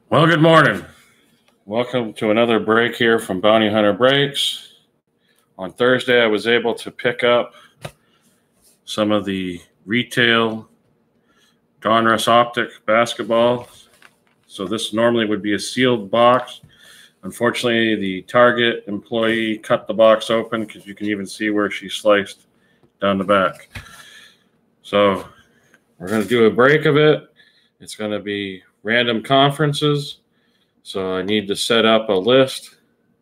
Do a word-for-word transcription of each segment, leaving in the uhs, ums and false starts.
Well, good morning. Welcome to another break here from Bounty Hunter Breaks. On Thursday, I was able to pick up some of the retail Donruss Optic basketball. So this normally would be a sealed box. Unfortunately, the Target employee cut the box open because you can even see where she sliced down the back. So we're going to do a break of it. It's going to be random conferences. So I need to set up a list.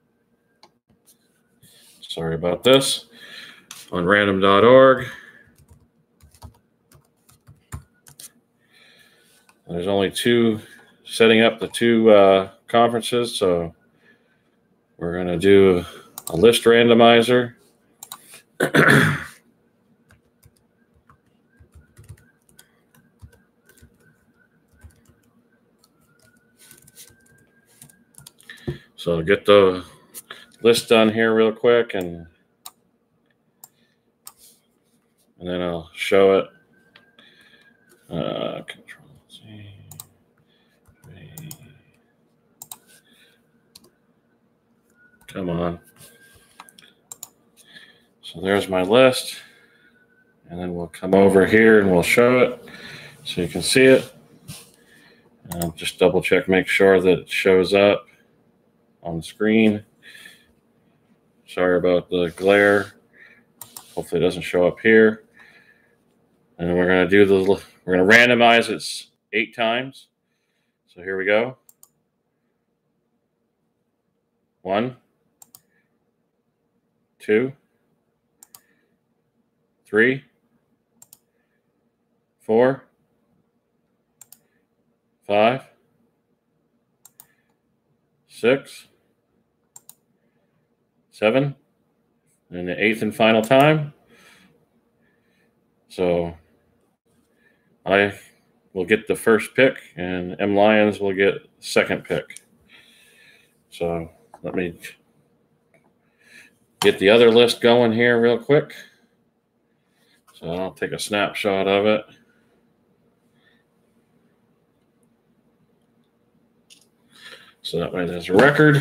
Sorry about this. On random dot org. There's only two, setting up the two uh, conferences. So we're going to do a list randomizer. So get the list done here real quick, and and then I'll show it. Uh, control C. Come on. So there's my list, and then we'll come over here and we'll show it so you can see it. And I'll just double check, make sure that it shows up on the screen. Sorry about the glare. Hopefully it doesn't show up here. And we're going to do the, we're going to randomize it eight times. So here we go. One, two, three, four, five, six, seven, and the eighth and final time. So I will get the first pick, and M Lions will get second pick. So let me get the other list going here real quick. So I'll take a snapshot of it. So that way there's a record.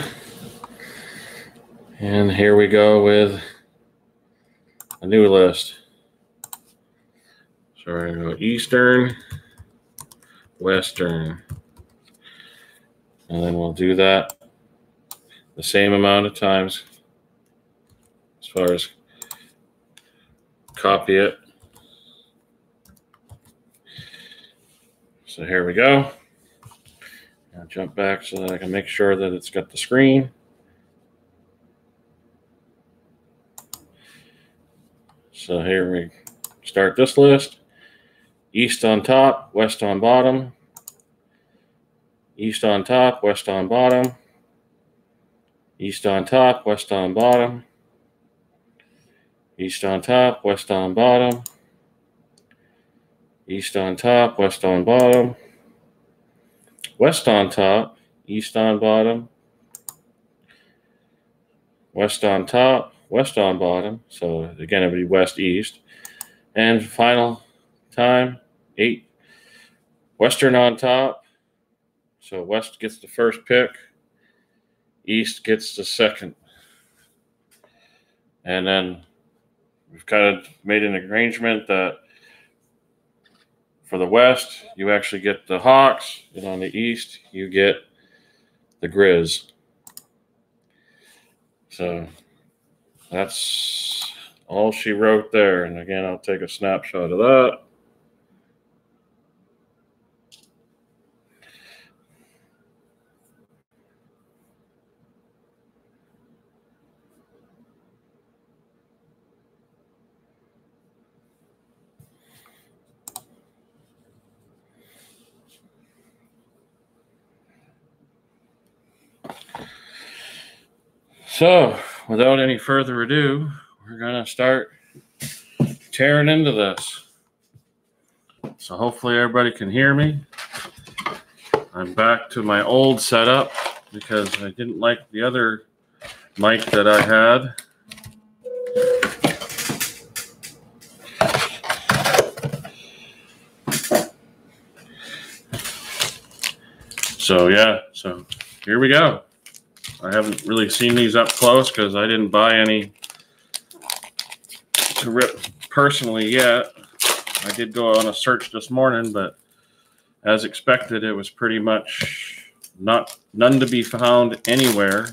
And here we go with a new list. So we're going to go Eastern, Western. And then we'll do that the same amount of times as far as copy it. So here we go. I'll jump back so that I can make sure that it's got the screen. So here we start this list. East on top, west on bottom. East on top, west on bottom. East on top, west on bottom. East on top, west on bottom. East on top, west on bottom. West on top, east on bottom. West on top, west on bottom. So again, it would be west, east. And final time, eight. Western on top. So west gets the first pick. East gets the second. And then we've kind of made an arrangement that for the west, you actually get the Hawks. And on the east, you get the Grizz. So that's all she wrote there. And again, I'll take a snapshot of that. So without any further ado, we're going to start tearing into this. So hopefully everybody can hear me. I'm back to my old setup because I didn't like the other mic that I had. So yeah, So here we go. I haven't really seen these up close because I didn't buy any to rip personally yet. I did go on a search this morning, but as expected, it was pretty much not none to be found anywhere.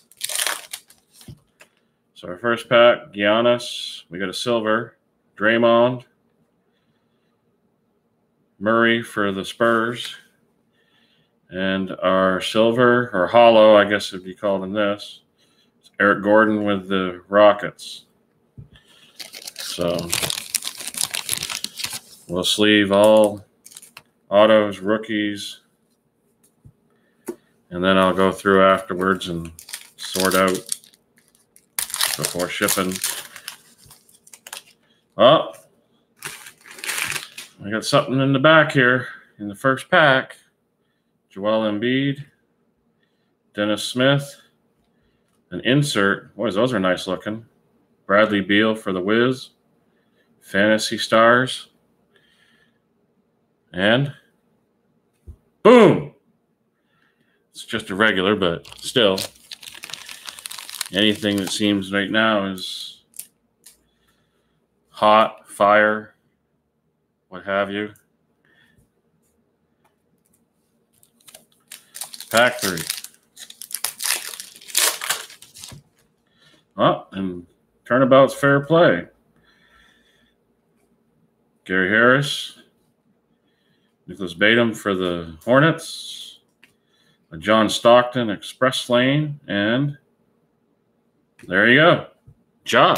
So our first pack, Giannis. We got a silver. Draymond. Murray for the Spurs. And our silver, or hollow, I guess it'd be called in this, it's Eric Gordon with the Rockets. So we'll sleeve all autos, rookies, and then I'll go through afterwards and sort out before shipping. Oh, I got something in the back here in the first pack. Joel Embiid, Dennis Smith, an insert. Boys, those are nice looking. Bradley Beal for the Wiz, Fantasy Stars, and boom! It's just a regular, but still, anything that seems right now is hot, fire, what have you. Pack three. Oh, and turnabout's fair play. Gary Harris. Nicholas Batum for the Hornets. A John Stockton Express Lane. And there you go. Ja.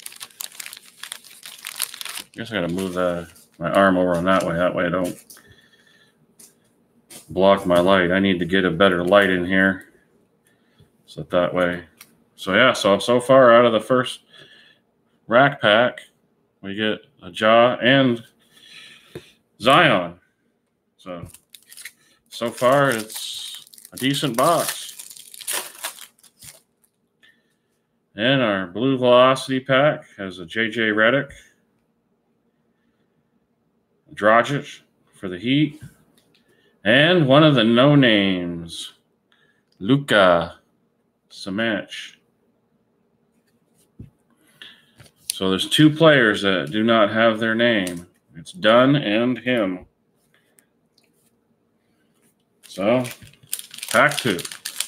Guess I got to move the, my arm over on that way. That way I don't block my light. I need to get a better light in here. So that way. So yeah, so so far out of the first rack pack, we get a Ja and Zion. So so far it's a decent box. And our Blue Velocity pack has a J J Redick, Dragic for the Heat. And one of the no-names, Luka Samach. So there's two players that do not have their name. It's Dunn and him. So, pack two.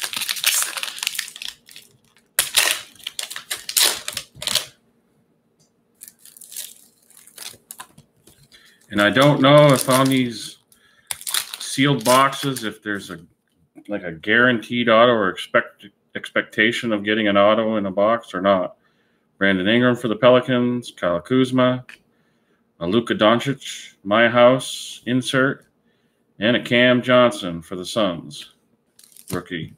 And I don't know if on these sealed boxes, if there's a like a guaranteed auto or expect expectation of getting an auto in a box or not. Brandon Ingram for the Pelicans, Kyle Kuzma, a Luka Doncic, My House insert, and a Cam Johnson for the Suns, rookie.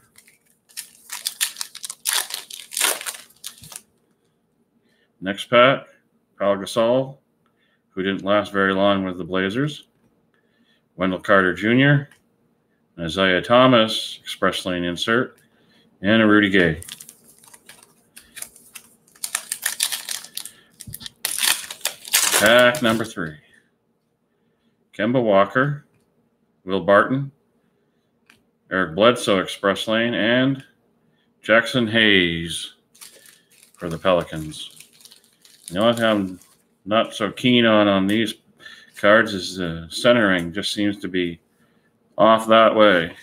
Next pack, Pau Gasol, who didn't last very long with the Blazers. Wendell Carter Junior, Isaiah Thomas, Express Lane insert, and a Rudy Gay. Pack number three. Kemba Walker, Will Barton, Eric Bledsoe Express Lane, and Jackson Hayes for the Pelicans. The only thing I'm not so keen on on these cards is the centering just seems to be off that way.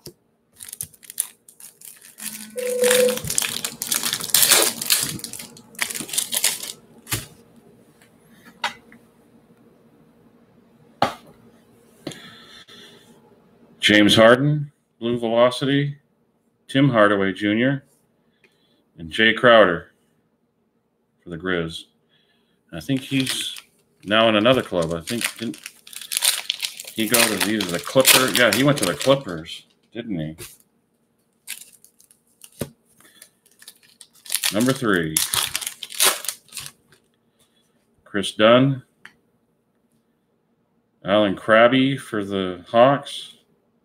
James Harden, Blue Velocity, Tim Hardaway Junior, and Jay Crowder for the Grizz. I think he's now in another club. I think didn't he go to these the Clippers? Yeah, he went to the Clippers, didn't he? Number three. Chris Dunn. Alan Krabby for the Hawks.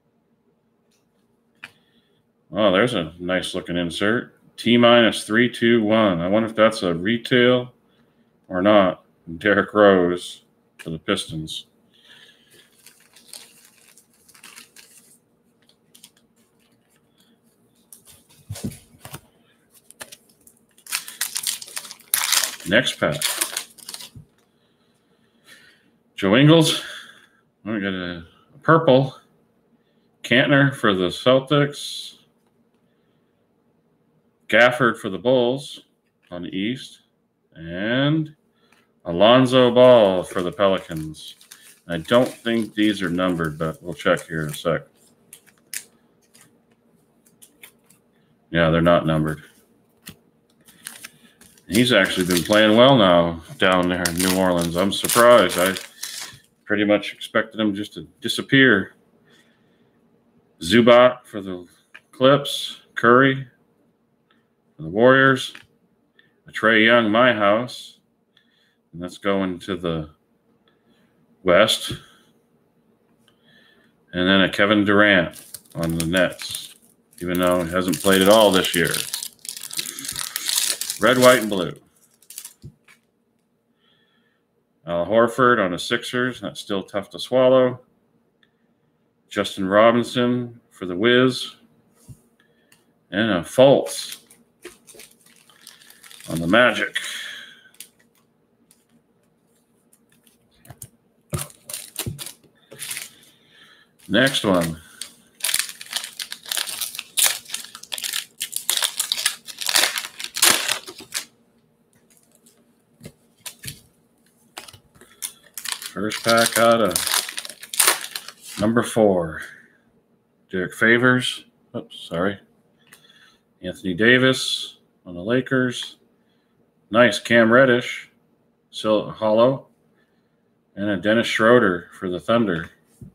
Oh, there's a nice looking insert. T minus three, two, one. I wonder if that's a retail or not. Derrick Rose for the Pistons. Next pack. Joe Ingles. We got a purple. Cantner for the Celtics. Gafford for the Bulls on the East. And Alonzo Ball for the Pelicans. I don't think these are numbered, but we'll check here in a sec. Yeah, they're not numbered. He's actually been playing well now down there in New Orleans. I'm surprised. I pretty much expected him just to disappear. Zubac for the Clips. Curry for the Warriors. A Trae Young, my house. And that's going to the West. And then a Kevin Durant on the Nets, even though he hasn't played at all this year. Red, white, and blue. Al Horford on the Sixers. That's still tough to swallow. Justin Robinson for the Wiz. And a Fultz on the Magic. Next one. First pack out of number four. Derek Favors. Oops, sorry. Anthony Davis on the Lakers. Nice Cam Reddish. Still hollow. And a Dennis Schroeder for the Thunder.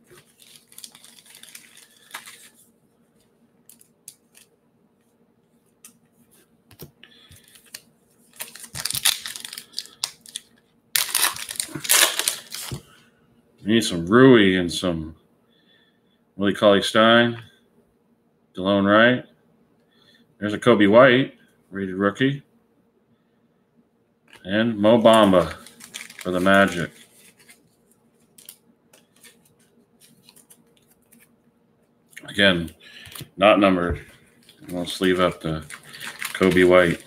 We need some Rui and some Willie Cauley-Stein, DeLone Wright. There's a Kobe White, rated rookie. And Mo Bamba for the Magic. Again, not numbered. We'll sleeve up the Kobe White.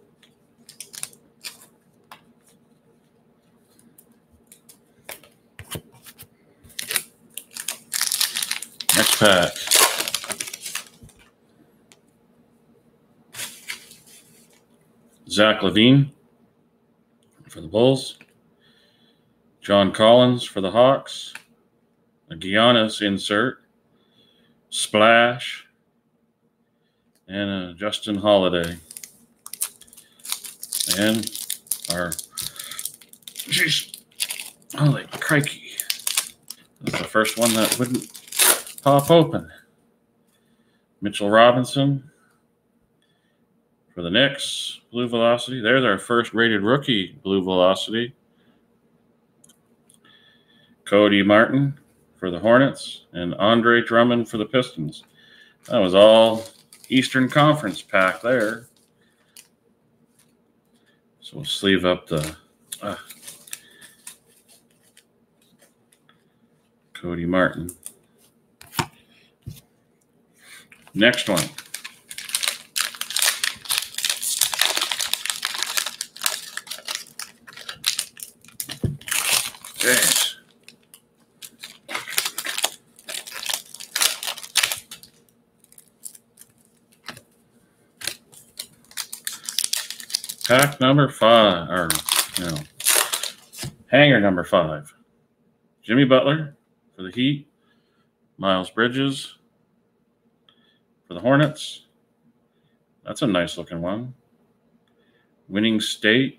Next pack. Zach LaVine for the Bulls. John Collins for the Hawks. A Giannis insert. Splash. And a Justin Holiday. And our, jeez, holy crikey. That's the first one that wouldn't pop open. Mitchell Robinson for the Knicks, Blue Velocity. There's our first rated rookie, Blue Velocity. Cody Martin for the Hornets, and Andre Drummond for the Pistons. That was all Eastern Conference pack there. So we'll sleeve up the uh, Cody Martin. Next one. Jeez. Pack number five, or, you know, hanger number five. Jimmy Butler for the Heat. Miles Bridges for the Hornets. That's a nice looking one. Winning State.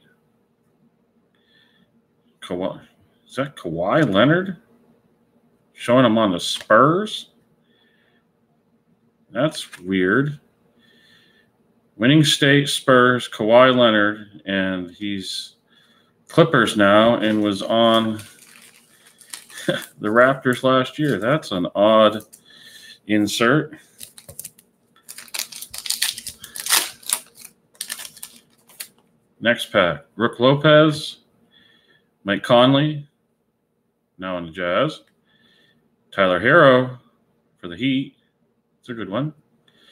Kawhi. Is that Kawhi Leonard? Showing him on the Spurs? That's weird. Winning State, Spurs, Kawhi Leonard, and he's Clippers now and was on the Raptors last year. That's an odd insert. Next pack. Brook Lopez, Mike Conley, now in the Jazz. Tyler Hero for the Heat. It's a good one.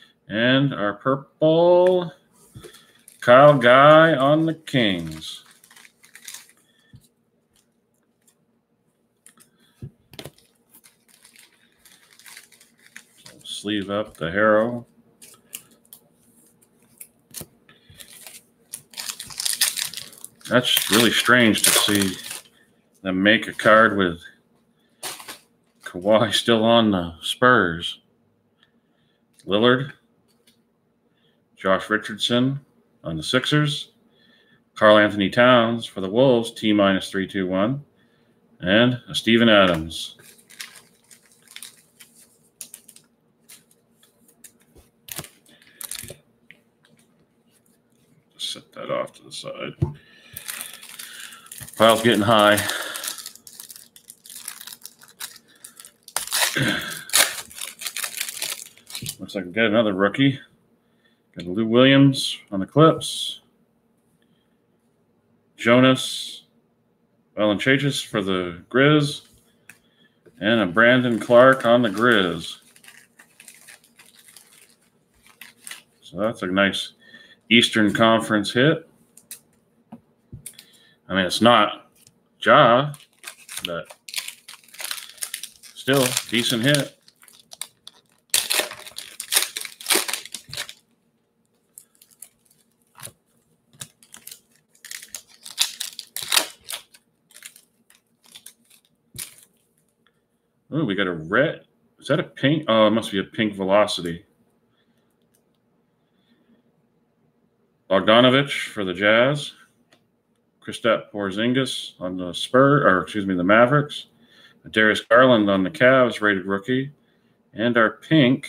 And our purple Kyle Guy on the Kings. sleeve up the Harrow. That's really strange to see them make a card with Kawhi still on the Spurs. Lillard, Josh Richardson on the Sixers, Karl Anthony Towns for the Wolves, T minus three two one, and a Steven Adams. Set that off to the side. Pile's getting high. Looks like we got another rookie. Got Lou Williams on the Clips. Jonas Valanciunas for the Grizz. And a Brandon Clark on the Grizz. So that's a nice Eastern Conference hit. I mean, it's not Ja, but still decent hit. Oh, we got a red. Is that a pink? Oh, it must be a pink Velocity. Bogdanovich for the Jazz. Kristaps Porzingis on the Spurs, or excuse me, the Mavericks. Darius Garland on the Cavs, rated rookie. And our pink.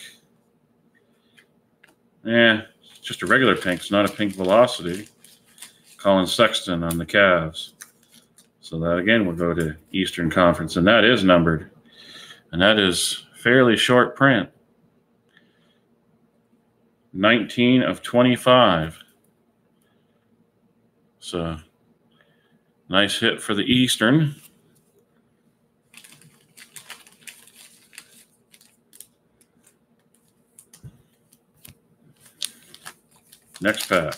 Yeah, it's just a regular pink. It's not a pink Velocity. Colin Sexton on the Cavs. So that, again, will go to Eastern Conference. And that is numbered. And that is fairly short print. nineteen of twenty-five. So, nice hit for the Eastern. Next pack.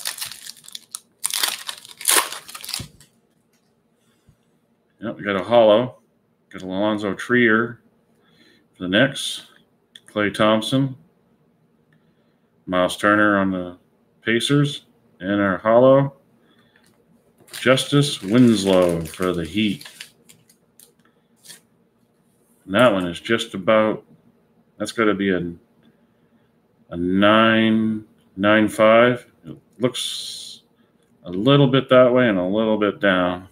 Yep, we got a hollow. Got Alonzo Trier for the Knicks. Klay Thompson. Miles Turner on the Pacers. And our hollow, Justice Winslow for the Heat. And that one is just about, that's got to be a, a nine, nine, five. It looks a little bit that way and a little bit down.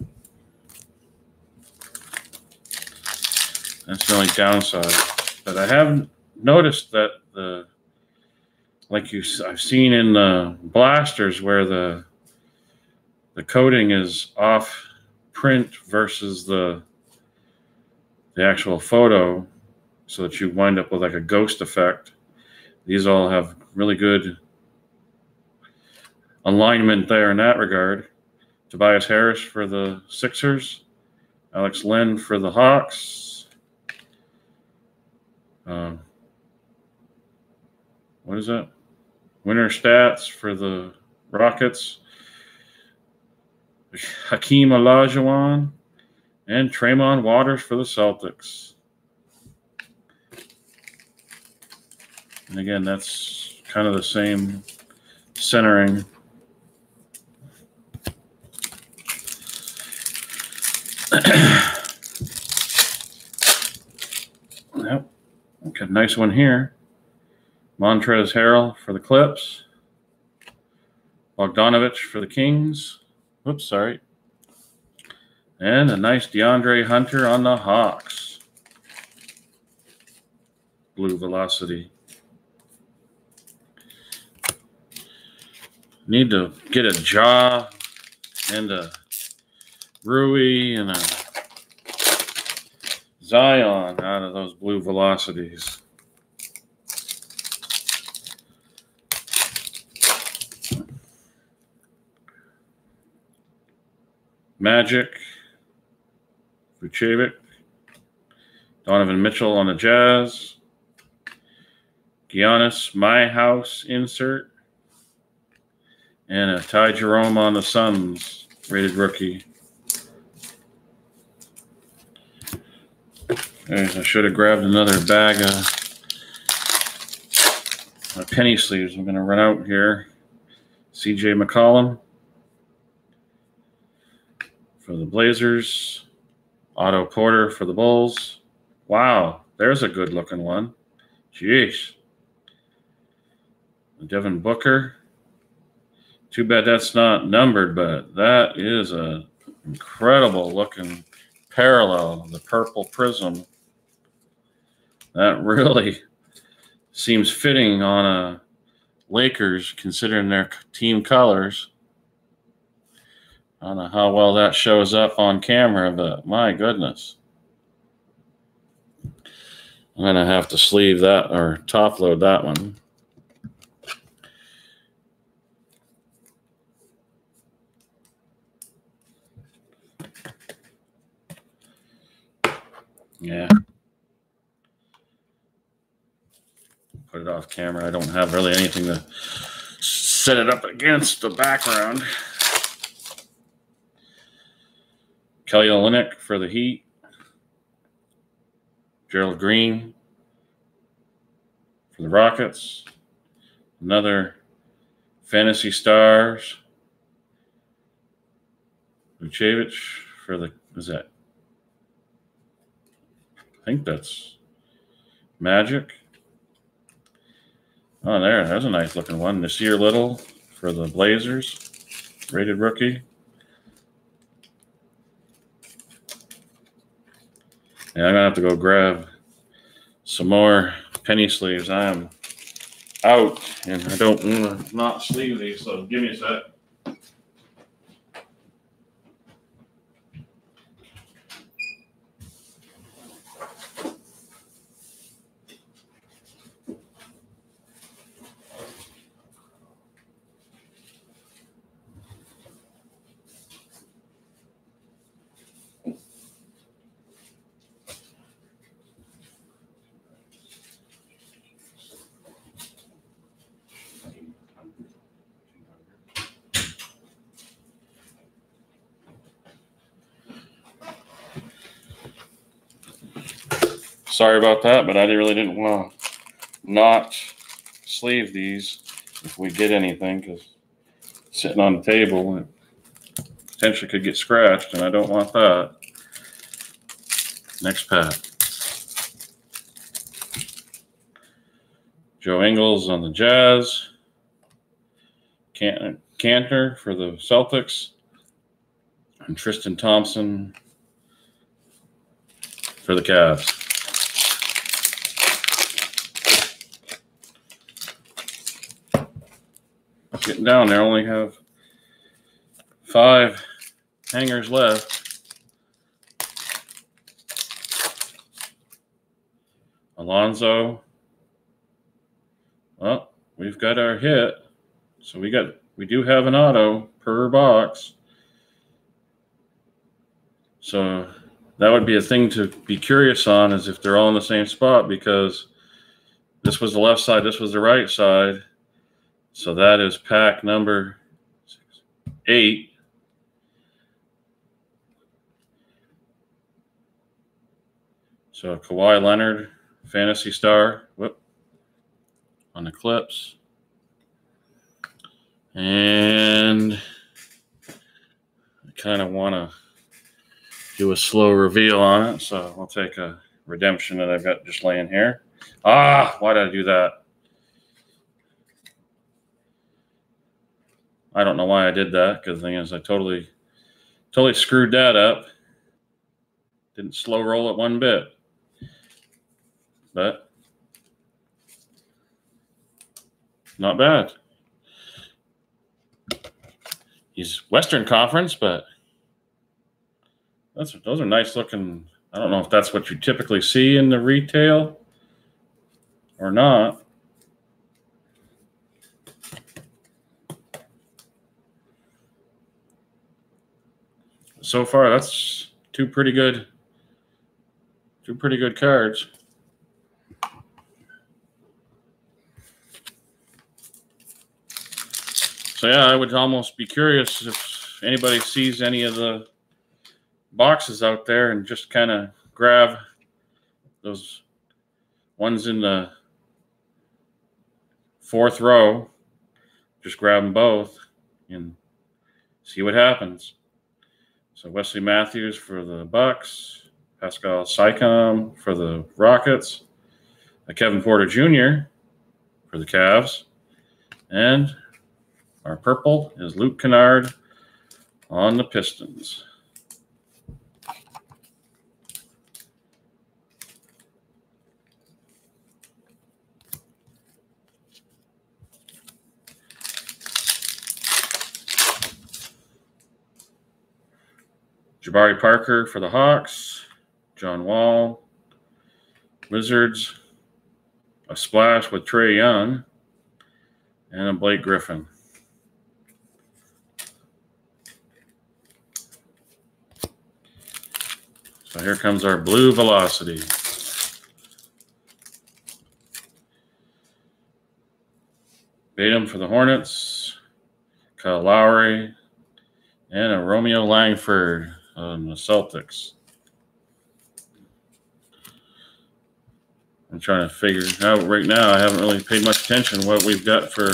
That's the only downside. But I haven't noticed that the, like you, I've seen in the blasters where the the coating is off print versus the the actual photo, so that you wind up with like a ghost effect. These all have really good alignment there in that regard. Tobias Harris for the Sixers, Alex Len for the Hawks. Um, what is that? Winner stats for the Rockets. Hakeem Olajuwon and Tremont Waters for the Celtics. And again, that's kind of the same centering. Yep. Okay, nice one here. Montrezl Harrell for the Clips. Bogdanovich for the Kings. Oops, sorry. And a nice DeAndre Hunter on the Hawks. Blue Velocity. Need to get a Ja and a Rui and a Zion out of those Blue Velocities. Magic, Vucevic, Donovan Mitchell on the Jazz, Giannis, My House insert, and a Ty Jerome on the Suns, rated rookie. Okay, I should have grabbed another bag of My penny sleeves. I'm going to run out here. C J McCollum for the Blazers. Otto Porter for the Bulls. Wow, there's a good looking one. Jeez. Devin Booker. Too bad that's not numbered, but that is a incredible looking parallel, the purple prism. That really seems fitting on a Lakers, considering their team colors. I don't know how well that shows up on camera, but my goodness. I'm going to have to sleeve that or top load that one. Yeah. Put it off camera. I don't have really anything to set it up against the background. Kelly Olynyk for the Heat. Gerald Green for the Rockets. Another Fantasy Stars. Vucevic for the, is that? I think that's Magic. Oh, there. That's a nice looking one. Nasir Little for the Blazers. Rated rookie. Yeah, I'm going to have to go grab some more penny sleeves. I am out, and I don't want to not sleeve these, so give me a sec. Sorry about that, but I really didn't want to not sleeve these if we get anything, because sitting on the table, it potentially could get scratched, and I don't want that. Next pack. Joe Ingles on the Jazz. Can Cantor for the Celtics. And Tristan Thompson for the Cavs. Getting down there, only have five hangers left. Alonzo. Well, we've got our hit. So we got we do have an auto per box. So that would be a thing to be curious on, is if they're all in the same spot, because this was the left side, this was the right side. So that is pack number eight. So Kawhi Leonard, Fantasy Star, whoop, on Eclipse. And I kind of want to do a slow reveal on it. So I'll take a redemption that I've got just laying here. Ah, why did I do that? I don't know why I did that, because the thing is I totally, totally screwed that up. Didn't slow roll it one bit. But not bad. He's Western Conference, but that's those are nice looking. I don't know if that's what you typically see in the retail or not. So far, that's two pretty good, two pretty good cards. So yeah, I would almost be curious if anybody sees any of the boxes out there and just kind of grab those ones in the fourth row. Just grab them both and see what happens. So Wesley Matthews for the Bucks, Pascal Siakam for the Rockets, Kevin Porter Junior for the Cavs, and our purple is Luke Kennard on the Pistons. Jabari Parker for the Hawks, John Wall, Wizards, a splash with Trae Young, and a Blake Griffin. So here comes our blue velocity. Batum for the Hornets, Kyle Lowry, and a Romeo Langford on the Celtics. I'm trying to figure out right now. I haven't really paid much attention to what we've got for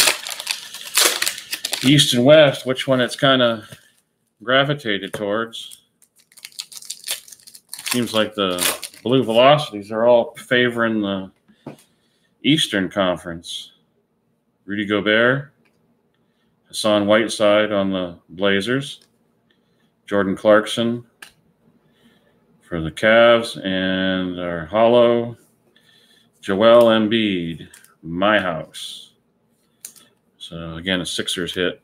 East and West, which one it's kind of gravitated towards. Seems like the blue velocities are all favoring the Eastern Conference. Rudy Gobert, Hassan Whiteside on the Blazers, Jordan Clarkson for the Cavs, and our hollow Joel Embiid, my house. So again, a Sixers hit.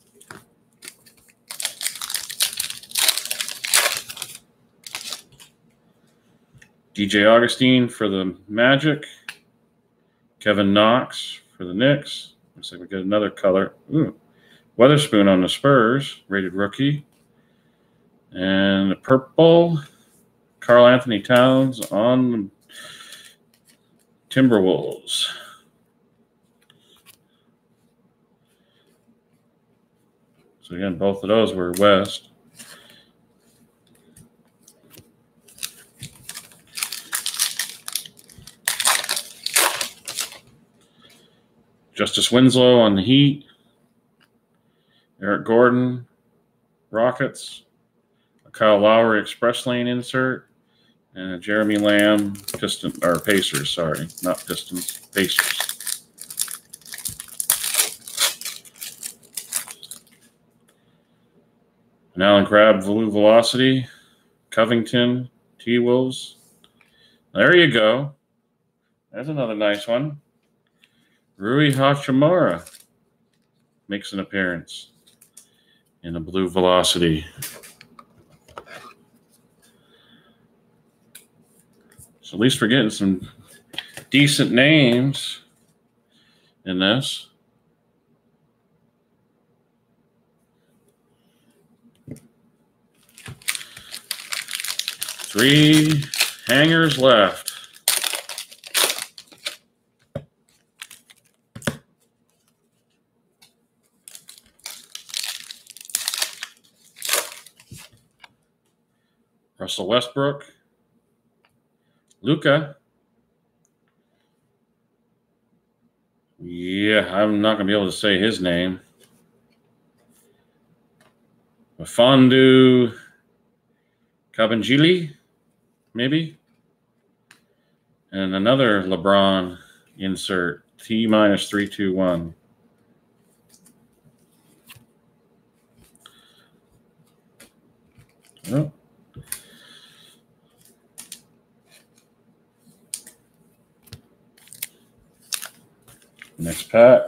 D J Augustine for the Magic, Kevin Knox for the Knicks. Looks like we got another color. Ooh, Weatherspoon on the Spurs, rated rookie. And the purple, Karl Anthony Towns on the Timberwolves. So again, both of those were West. Justice Winslow on the Heat. Eric Gordon, Rockets. A Kyle Lowry Express Lane insert. And a Jeremy Lamb, Piston, or Pacers, sorry. Not Pistons, Pacers. An Allen Crabbe Blue Velocity. Covington, T-Wolves. There you go. There's another nice one. Rui Hachimura makes an appearance in a blue velocity. So at least we're getting some decent names in this. Three hangers left. Russell Westbrook, Luka. Yeah, I'm not going to be able to say his name. Fondu Kabengele, maybe. And another LeBron insert, T minus three two one. Oh. Next pack.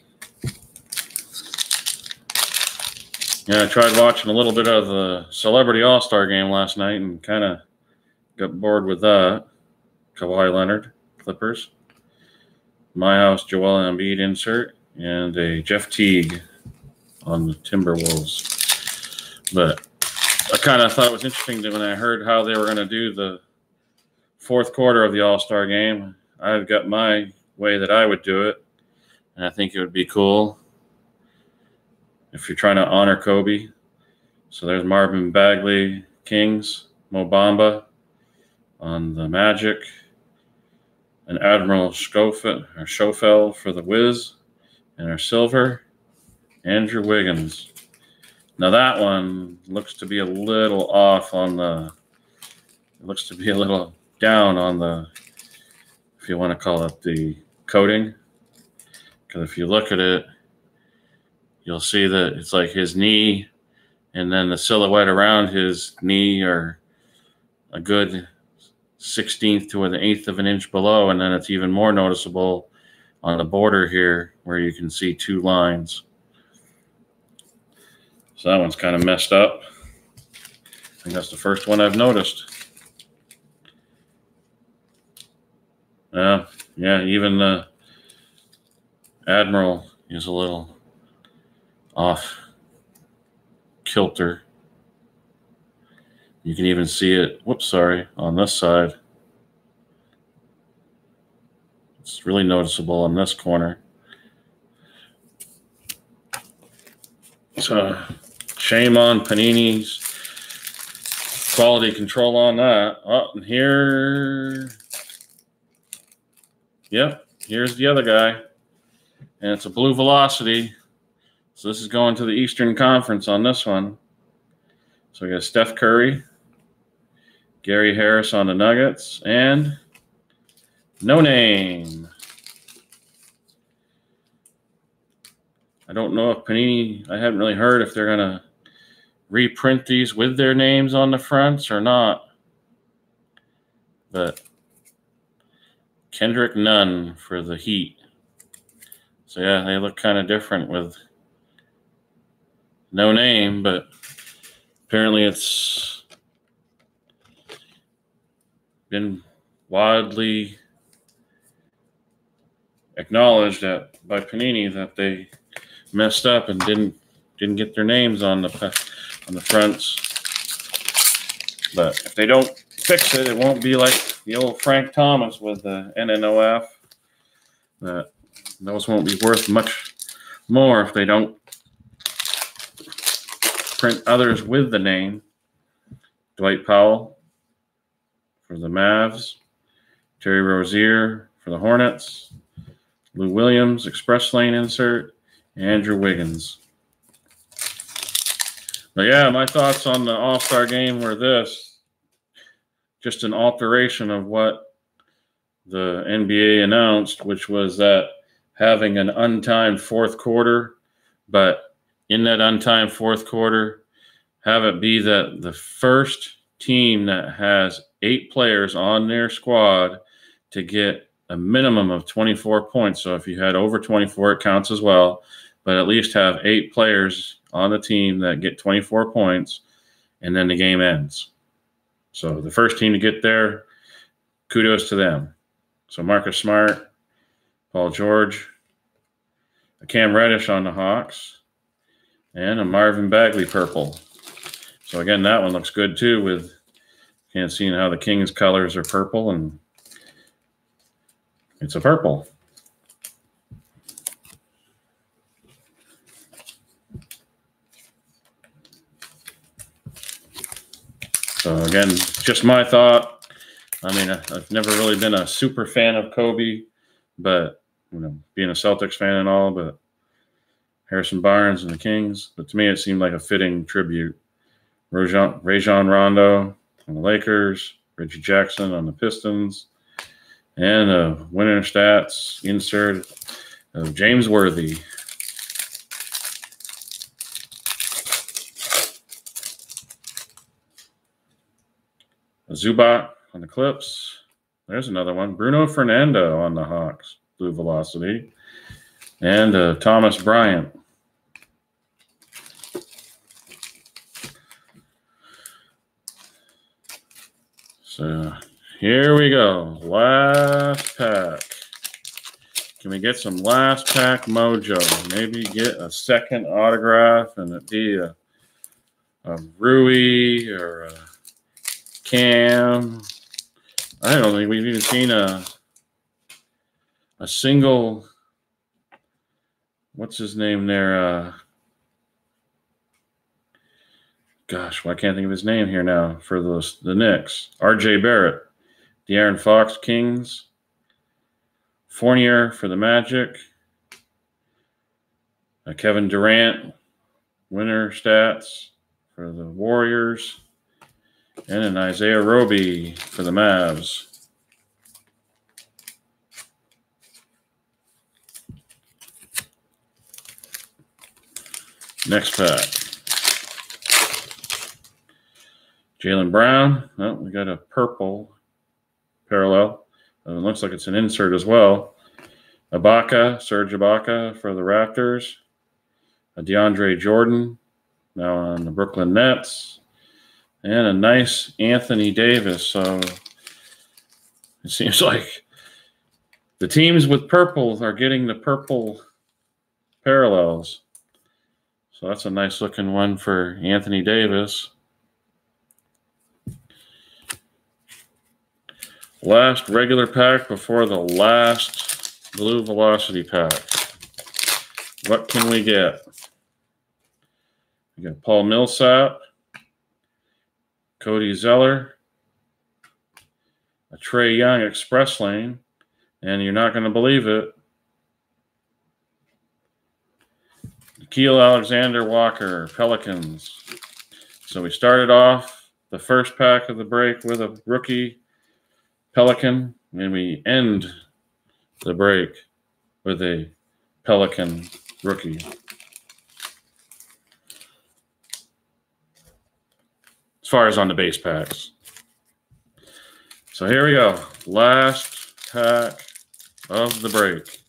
Yeah, I tried watching a little bit of the Celebrity All-Star game last night and kind of got bored with that. Kawhi Leonard, Clippers. My House, Joel Embiid insert. And a Jeff Teague on the Timberwolves. But I kind of thought it was interesting that when I heard how they were going to do the fourth quarter of the All-Star game, I've got my way that I would do it. And I think it would be cool if you're trying to honor Kobe. So there's Marvin Bagley, Kings, Mo Bamba on the Magic, and Admiral Schofield, or Schofeld for the Wiz. And our silver, Andrew Wiggins. Now that one looks to be a little off on the, it looks to be a little down on the, if you want to call it the coating. Because if you look at it, you'll see that it's like his knee and then the silhouette around his knee are a good sixteenth to an eighth of an inch below. And then it's even more noticeable on the border here where you can see two lines. So that one's kind of messed up. I think that's the first one I've noticed. Uh, yeah, even the Admiral is a little off kilter. You can even see it, whoops, sorry, on this side. It's really noticeable on this corner. So shame on Panini's quality control on that. Oh, and here, yep, here's the other guy. And it's a blue Velocity. So this is going to the Eastern Conference on this one. So we got Steph Curry, Gary Harris on the Nuggets, and no name. I don't know if Panini, I haven't really heard if they're going to reprint these with their names on the fronts or not. But Kendrick Nunn for the Heat. So yeah, they look kind of different with no name, but apparently it's been widely acknowledged that by Panini that they messed up and didn't didn't get their names on the on the fronts. But if they don't fix it, it won't be like the old Frank Thomas with the N N O F. That those won't be worth much more if they don't print others with the name. Dwight Powell for the Mavs, Terry Rozier for the Hornets, Lou Williams, Express Lane insert, Andrew Wiggins. But yeah, my thoughts on the All-Star game were this. Just an alteration of what the N B A announced, which was that having an untimed fourth quarter, but in that untimed fourth quarter, have it be that the first team that has eight players on their squad to get a minimum of twenty-four points. So if you had over twenty-four, it counts as well, but at least have eight players on the team that get twenty-four points, and then the game ends. So the first team to get there, kudos to them. So Marcus Smart, Paul George, a Cam Reddish on the Hawks, and a Marvin Bagley purple. So again, that one looks good too with, can't see how the Kings colors are purple, and it's a purple. So again, just my thought. I mean, I've never really been a super fan of Kobe, but you know, being a Celtics fan and all, but Harrison Barnes and the Kings. But to me, it seemed like a fitting tribute. Rajon, Rajon Rondo on the Lakers, Reggie Jackson on the Pistons, and a winner stats insert of James Worthy. Zubac on the Clips. There's another one. Bruno Fernando on the Hawks, blue Velocity. And uh, Thomas Bryant. So here we go. Last pack. Can we get some last pack mojo? Maybe get a second autograph and it be a, a Rui or a Cam. I don't think we've even seen a a single, what's his name there? Uh, gosh, why can't I think of his name here now for the, the Knicks? R J Barrett, De'Aaron Fox, Kings, Fournier for the Magic, Uh, Kevin Durant, winner stats for the Warriors. And an Isaiah Roby for the Mavs. Next pack. Jaylen Brown. Oh, we got a purple parallel. Uh, it looks like it's an insert as well. Ibaka, Serge Ibaka for the Raptors. A DeAndre Jordan, now on the Brooklyn Nets. And a nice Anthony Davis. So it seems like the teams with purple are getting the purple parallels. So that's a nice looking one for Anthony Davis. Last regular pack before the last Blue Velocity pack. What can we get? We got Paul Millsap, Cody Zeller, a Trae Young Express Lane, and you're not going to believe it, Nickeil Alexander-Walker, Pelicans. So we started off the first pack of the break with a rookie Pelican, and we end the break with a Pelican rookie. As far as on the base packs. So here we go. Last pack of the break.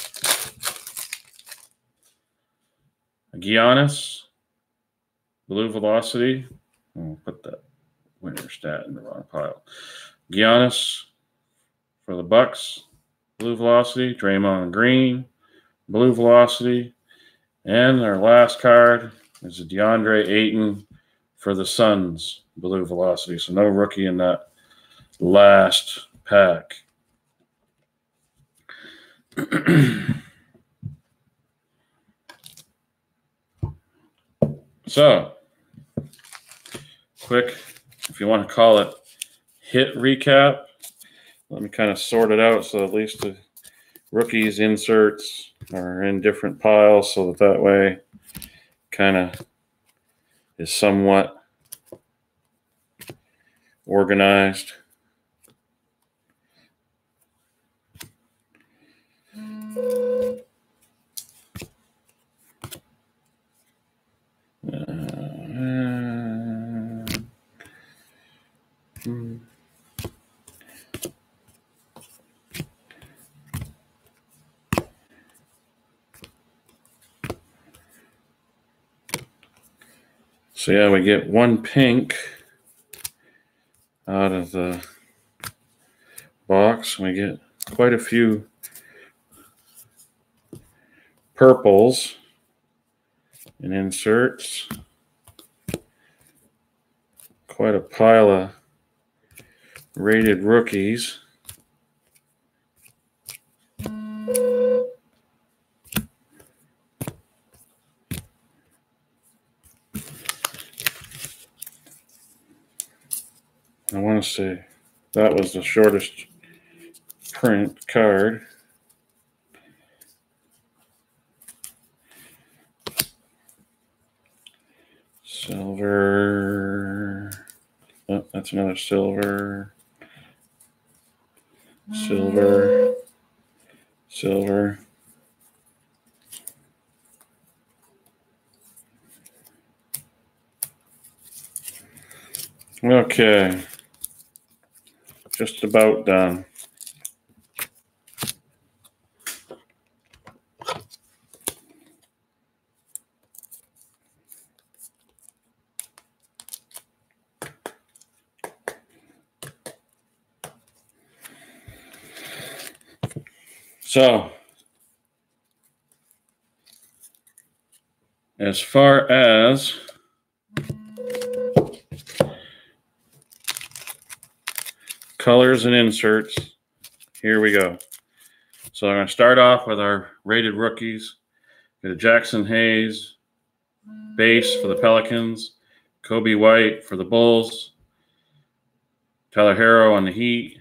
Giannis, Blue Velocity. I'll put that winner stat in the wrong pile. Giannis for the Bucks, Blue Velocity. Draymond Green, Blue Velocity. And our last card is a DeAndre Ayton for the Suns, Blue Velocity. So no rookie in that last pack. So, quick, if you want to call it hit recap, let me kind of sort it out so at least the rookies inserts are in different piles so that that way kind of is somewhat organized. So yeah, we get one pink out of the box. We get quite a few purples and inserts. Quite a pile of rated rookies. I want to say that was the shortest print card. Silver. Oh, that's another silver. Silver. Silver. Okay. Just about done. So, as far as colors and inserts, here we go. So I'm going to start off with our rated rookies. Got a Jackson Hayes base for the Pelicans, Kobe White for the Bulls, Tyler Herro on the Heat,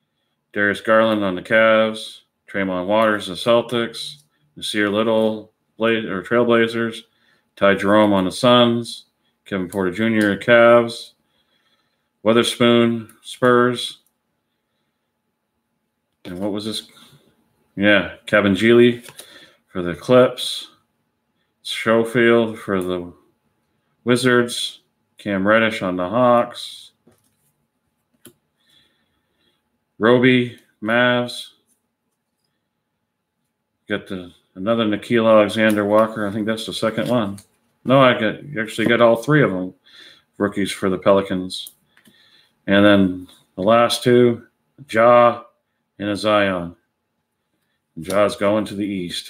Darius Garland on the Cavs, Draymond Waters the Celtics, Nasir Little Blaze or Trailblazers, Ty Jerome on the Suns, Kevin Porter Junior Cavs, Weatherspoon Spurs, and what was this? Yeah, Kevin Geely for the Clips, Schofield for the Wizards, Cam Reddish on the Hawks, Roby Mavs. Got the another Nickeil Alexander-Walker. I think that's the second one. No, I got you actually got all three of them rookies for the Pelicans. And then the last two, Ja and a Zion. Ja's going to the East.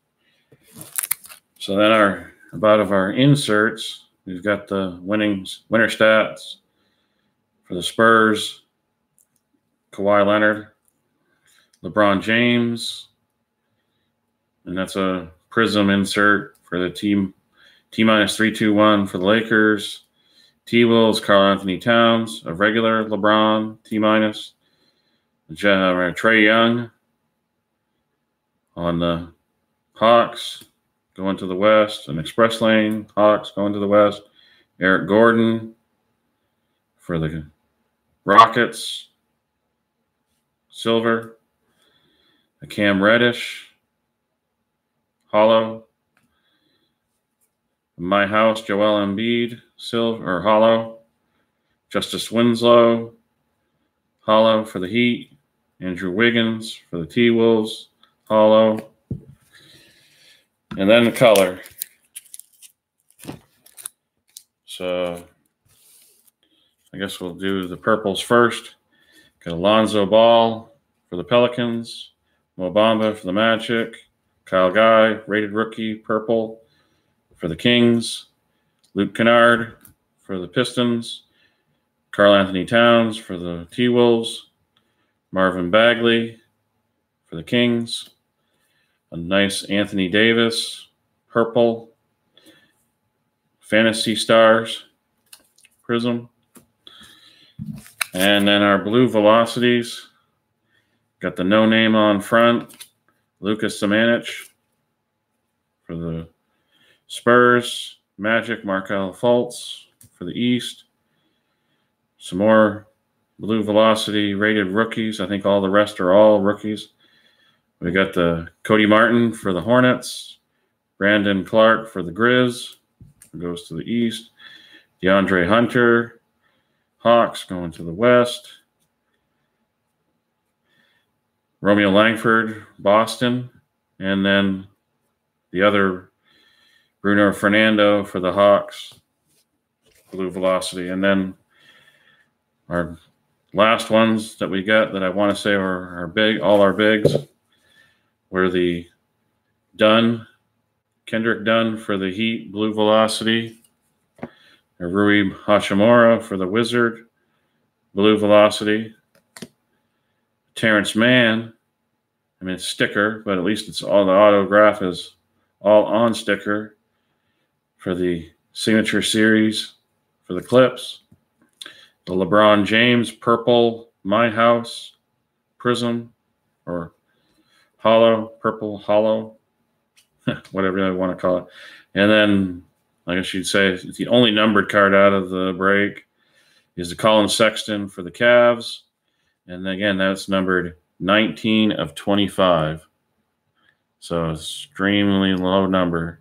So then our about of our inserts, we've got the winnings, winner stats for the Spurs, Kawhi Leonard, LeBron James, and that's a Prism insert for the team T minus three two one for the Lakers. T Wills, Karl Anthony Towns, a regular LeBron T minus. Trae Young on the Hawks going to the West, an Express Lane Hawks going to the West. Eric Gordon for the Rockets, silver. A Cam Reddish, hollow. My House, Joel Embiid, silver or hollow. Justice Winslow, hollow for the Heat. Andrew Wiggins for the T-Wolves, hollow. And then the color. So I guess we'll do the purples first. Got Alonzo Ball for the Pelicans, Mo Bamba for the Magic, Kyle Guy, rated rookie, purple for the Kings, Luke Kennard for the Pistons, Karl Anthony Towns for the T-Wolves, Marvin Bagley for the Kings, a nice Anthony Davis, purple, Fantasy Stars, Prism, and then our blue velocities, got the no name on front, Lucas Samanic for the Spurs, Magic, Markelle Fultz for the East, some more blue velocity rated rookies. I think all the rest are all rookies. We got the Cody Martin for the Hornets, Brandon Clark for the Grizz, who goes to the East, DeAndre Hunter, Hawks going to the West, Romeo Langford, Boston, and then the other Bruno Fernando for the Hawks, blue velocity. And then our last ones that we got that I want to say are, are big, all our bigs, were the Dunn, Kendrick Dunn for the Heat, blue velocity, Rui Hachimura for the Wizard, blue velocity, Terrence Mann, I mean, it's sticker, but at least it's all the autograph is all on sticker for the Signature Series for the Clips. The LeBron James purple My House Prism or hollow, purple hollow, whatever I want to call it. And then, I guess you'd say, it's the only numbered card out of the break is the Colin Sexton for the Cavs. And again, that's numbered nineteen of twenty-five. So extremely low number.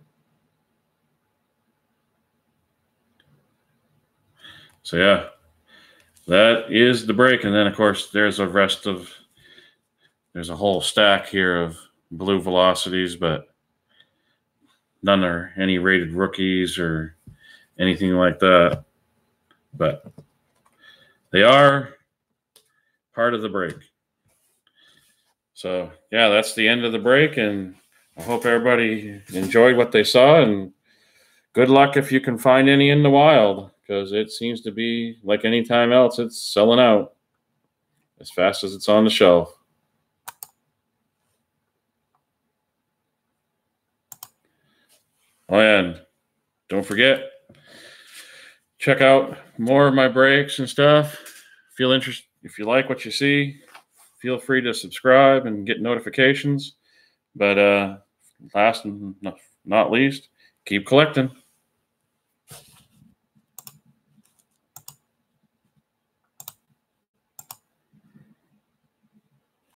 So yeah, that is the break. And then of course there's a rest of, there's a whole stack here of blue velocities, but none are any rated rookies or anything like that. But they are part of the break. So yeah, that's the end of the break, and I hope everybody enjoyed what they saw, and good luck if you can find any in the wild, because it seems to be like any time else, it's selling out as fast as it's on the shelf. Oh, and don't forget, check out more of my breaks and stuff. Feel interested, if you like what you see, feel free to subscribe and get notifications. But uh, last and not least, keep collecting.